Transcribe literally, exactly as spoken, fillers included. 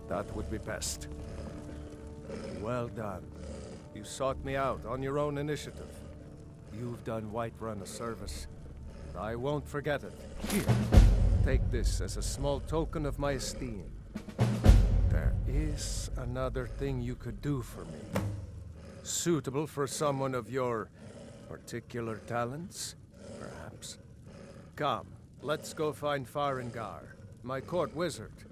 That would be best. Well done. You sought me out on your own initiative. You've done Whiterun a service, and I won't forget it. Here, take this as a small token of my esteem. There is another thing you could do for me. Suitable for someone of your particular talents, perhaps. Come, let's go find Farengar, my court wizard.